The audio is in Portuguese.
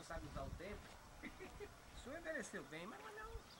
sabe usar o tempo. O senhor envelheceu bem, mas não